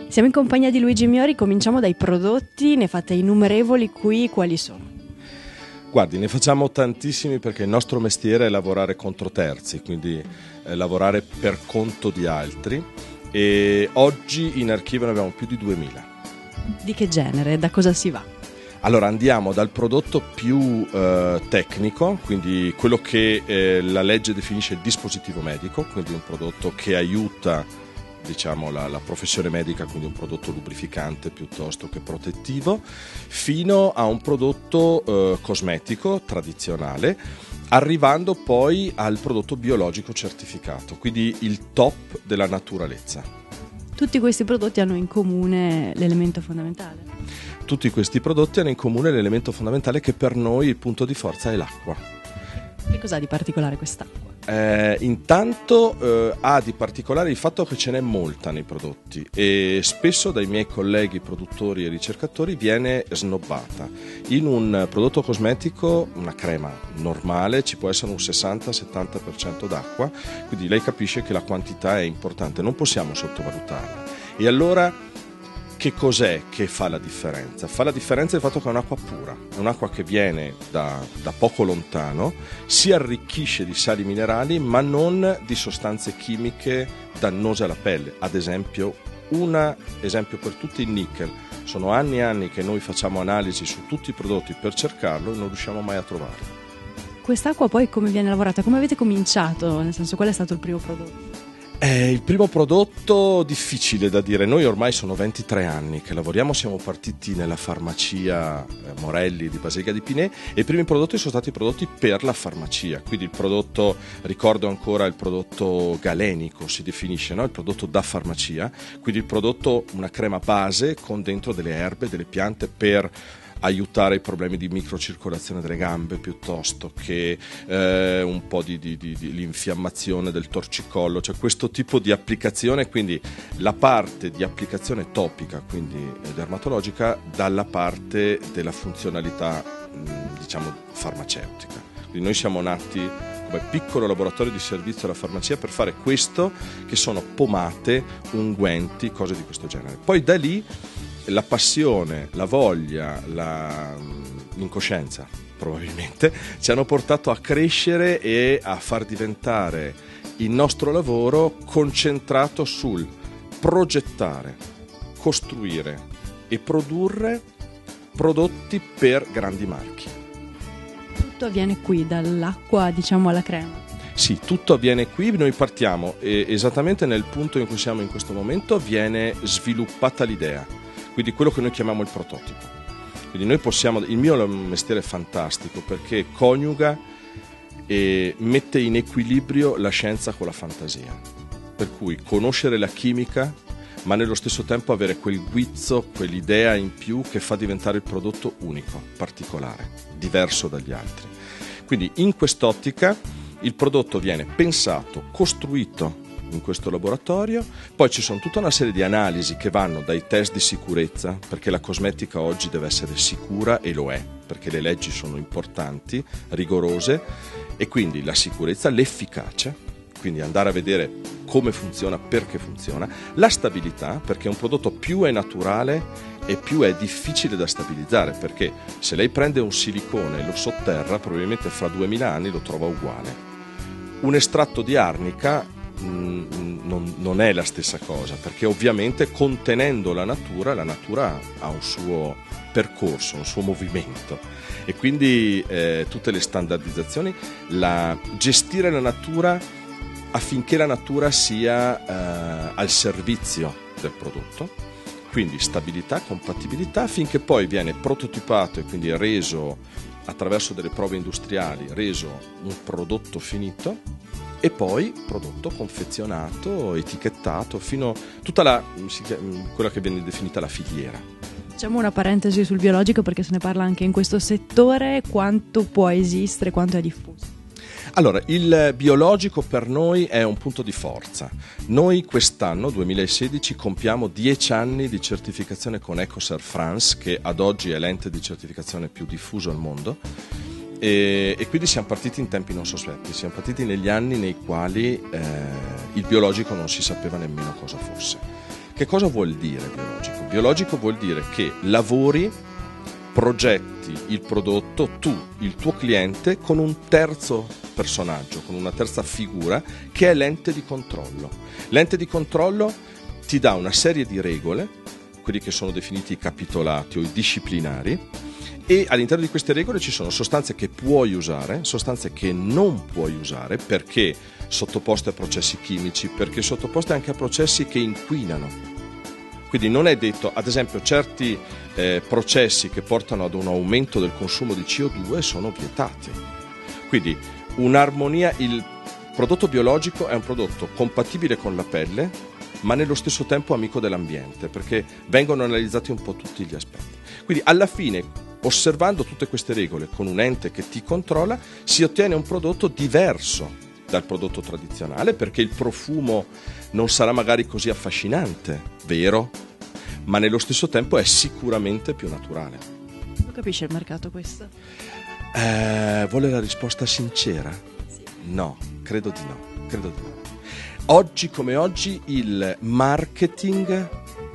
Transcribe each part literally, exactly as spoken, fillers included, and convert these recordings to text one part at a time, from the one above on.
Siamo in compagnia di Luigi Miori, cominciamo dai prodotti, ne fate innumerevoli qui, quali sono? Guardi, ne facciamo tantissimi perché il nostro mestiere è lavorare contro terzi, quindi eh, lavorare per conto di altri, e oggi in archivio ne abbiamo più di duemila. Di che genere? Da cosa si va? Allora andiamo dal prodotto più eh, tecnico, quindi quello che eh, la legge definisce il dispositivo medico, quindi un prodotto che aiuta diciamo la, la professione medica, quindi un prodotto lubrificante piuttosto che protettivo, fino a un prodotto eh, cosmetico tradizionale, arrivando poi al prodotto biologico certificato, quindi il top della naturalezza. Tutti questi prodotti hanno in comune l'elemento fondamentale? Tutti questi prodotti hanno in comune l'elemento fondamentale che per noi il punto di forza è l'acqua. Che cos'ha di particolare quest'acqua? Eh, intanto eh, ha di particolare il fatto che ce n'è molta nei prodotti e spesso dai miei colleghi produttori e ricercatori viene snobbata. In un prodotto cosmetico, una crema normale, ci può essere un sessanta settanta per cento d'acqua, quindi lei capisce che la quantità è importante, non possiamo sottovalutarla. E allora che cos'è che fa la differenza? Fa la differenza il fatto che è un'acqua pura, è un'acqua che viene da, da poco lontano, si arricchisce di sali minerali ma non di sostanze chimiche dannose alla pelle. Ad esempio, un esempio per tutti, il nickel. Sono anni e anni che noi facciamo analisi su tutti i prodotti per cercarlo e non riusciamo mai a trovarlo. Quest'acqua poi come viene lavorata? Come avete cominciato? Nel senso, qual è stato il primo prodotto? È il primo prodotto difficile da dire. Noi ormai sono ventitré anni che lavoriamo, siamo partiti nella farmacia eh, Morelli di Basilica di Pinè e i primi prodotti sono stati prodotti per la farmacia, quindi il prodotto, ricordo ancora il prodotto galenico si definisce, no? Il prodotto da farmacia, quindi il prodotto, una crema base con dentro delle erbe, delle piante per aiutare i problemi di microcircolazione delle gambe piuttosto che eh, un po' di, di, di, di l'infiammazione del torcicollo, cioè questo tipo di applicazione, quindi la parte di applicazione topica, quindi dermatologica, dalla parte della funzionalità mh, diciamo farmaceutica. Quindi noi siamo nati come piccolo laboratorio di servizio alla farmacia per fare questo, che sono pomate, unguenti, cose di questo genere. Poi da lì la passione, la voglia, la, l'incoscienza probabilmente ci hanno portato a crescere e a far diventare il nostro lavoro concentrato sul progettare, costruire e produrre prodotti per grandi marchi. Tutto avviene qui, dall'acqua diciamo alla crema? Sì, tutto avviene qui, noi partiamo e esattamente nel punto in cui siamo in questo momento viene sviluppata l'idea. Quindi quello che noi chiamiamo il prototipo. Quindi noi possiamo, il mio è un mestiere fantastico perché coniuga e mette in equilibrio la scienza con la fantasia. Per cui conoscere la chimica, ma nello stesso tempo avere quel guizzo, quell'idea in più che fa diventare il prodotto unico, particolare, diverso dagli altri. Quindi in quest'ottica il prodotto viene pensato, costruito in questo laboratorio, poi ci sono tutta una serie di analisi che vanno dai test di sicurezza, perché la cosmetica oggi deve essere sicura e lo è, perché le leggi sono importanti, rigorose, e quindi la sicurezza, l'efficacia, quindi andare a vedere come funziona, perché funziona, la stabilità, perché un prodotto più è naturale e più è difficile da stabilizzare, perché se lei prende un silicone e lo sotterra, probabilmente fra duemila anni lo trova uguale. Un estratto di arnica Non, non è la stessa cosa, perché ovviamente contenendo la natura, la natura ha un suo percorso, un suo movimento e quindi eh, tutte le standardizzazioni, la, gestire la natura affinché la natura sia eh, al servizio del prodotto, quindi stabilità, compatibilità, finché poi viene prototipato e quindi reso attraverso delle prove industriali, reso un prodotto finito e poi prodotto confezionato, etichettato, fino a tutta la, quella che viene definita la filiera. Facciamo una parentesi sul biologico perché se ne parla anche in questo settore, quanto può esistere, quanto è diffuso? Allora, il biologico per noi è un punto di forza. Noi quest'anno, duemilasedici, compiamo dieci anni di certificazione con Ecocer France, che ad oggi è l'ente di certificazione più diffuso al mondo. E, e quindi siamo partiti in tempi non sospetti, siamo partiti negli anni nei quali eh, il biologico non si sapeva nemmeno cosa fosse. Che cosa vuol dire biologico? Biologico vuol dire che lavori, progetti il prodotto, tu, il tuo cliente, con un terzo personaggio, con una terza figura che è l'ente di controllo. L'ente di controllo ti dà una serie di regole, quelli che sono definiti i capitolati o i disciplinari, e all'interno di queste regole ci sono sostanze che puoi usare, sostanze che non puoi usare perché sottoposte a processi chimici, perché sottoposte anche a processi che inquinano. Quindi non è detto, ad esempio, certi eh, processi che portano ad un aumento del consumo di C O due sono vietati. Quindi un'armonia, il prodotto biologico è un prodotto compatibile con la pelle, ma nello stesso tempo amico dell'ambiente, perché vengono analizzati un po' tutti gli aspetti. Quindi alla fine, osservando tutte queste regole con un ente che ti controlla, si ottiene un prodotto diverso dal prodotto tradizionale, perché il profumo non sarà magari così affascinante, vero? Ma nello stesso tempo è sicuramente più naturale. Lo capisce il mercato questo? Eh, vuole la risposta sincera? Sì. No, credo di no, credo di no. Oggi come oggi il marketing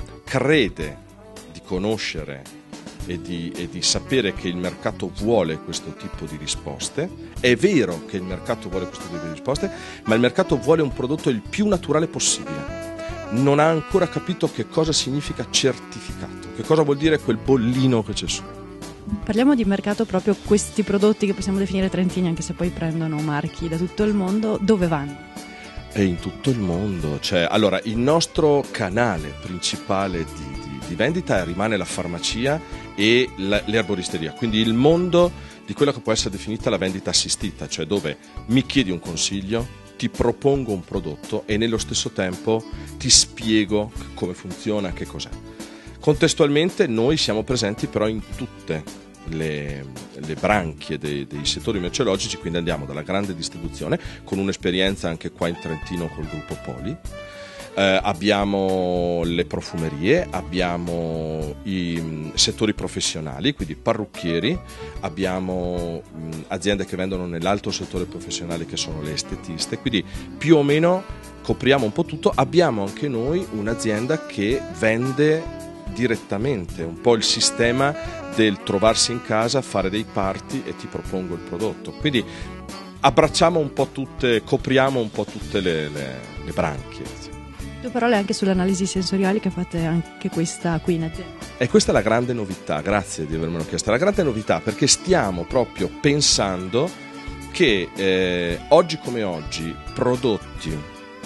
crede di conoscere e di, e di sapere che il mercato vuole questo tipo di risposte. È vero che il mercato vuole questo tipo di risposte, ma il mercato vuole un prodotto il più naturale possibile. Non ha ancora capito che cosa significa certificato, che cosa vuol dire quel bollino che c'è su. Parliamo di mercato, proprio questi prodotti che possiamo definire trentini, anche se poi prendono marchi da tutto il mondo, dove vanno? È in tutto il mondo. Cioè, allora, il nostro canale principale di, di, di vendita rimane la farmacia e la, l'erboristeria, quindi il mondo di quella che può essere definita la vendita assistita, cioè dove mi chiedi un consiglio, ti propongo un prodotto e nello stesso tempo ti spiego come funziona, che cos'è. Contestualmente noi siamo presenti però in tutte le, le branchie dei, dei settori merceologici, quindi andiamo dalla grande distribuzione con un'esperienza anche qua in Trentino col gruppo Poli. Eh, abbiamo le profumerie, abbiamo i mh, settori professionali, quindi parrucchieri, abbiamo mh, aziende che vendono nell'altro settore professionale che sono le estetiste, quindi più o meno copriamo un po' tutto. Abbiamo anche noi un'azienda che vende direttamente, un po' il sistema del trovarsi in casa, fare dei party e ti propongo il prodotto, quindi abbracciamo un po' tutte, copriamo un po' tutte le, le, le branchie. Due parole anche sulle analisi sensoriali, che fate anche questa qui in azienda. E questa è la grande novità, grazie di avermelo chiesto, la grande novità, perché stiamo proprio pensando che eh, oggi come oggi prodotti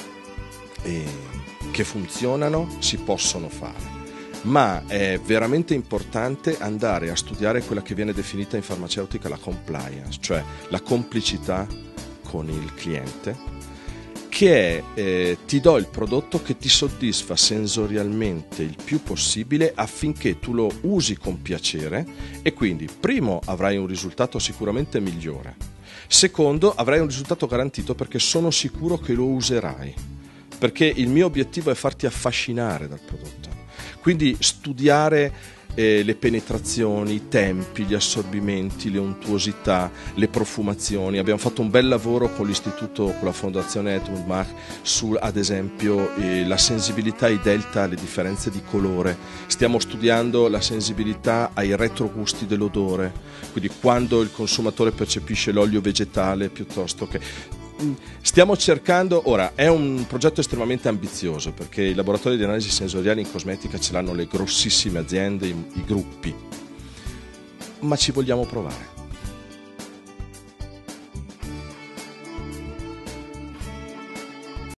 eh, che funzionano si possono fare, ma è veramente importante andare a studiare quella che viene definita in farmaceutica la compliance, cioè la complicità con il cliente, che è eh, ti do il prodotto che ti soddisfa sensorialmente il più possibile affinché tu lo usi con piacere e quindi primo avrai un risultato sicuramente migliore, secondo avrai un risultato garantito perché sono sicuro che lo userai, perché il mio obiettivo è farti affascinare dal prodotto, quindi studiare Eh, le penetrazioni, i tempi, gli assorbimenti, le untuosità, le profumazioni. Abbiamo fatto un bel lavoro con l'istituto, con la fondazione Edmund Mach su, ad esempio, eh, la sensibilità ai delta, alle differenze di colore. Stiamo studiando la sensibilità ai retrogusti dell'odore, quindi quando il consumatore percepisce l'olio vegetale piuttosto che... Stiamo cercando, ora è un progetto estremamente ambizioso perché i laboratori di analisi sensoriali in cosmetica ce l'hanno le grossissime aziende, i, i gruppi, ma ci vogliamo provare.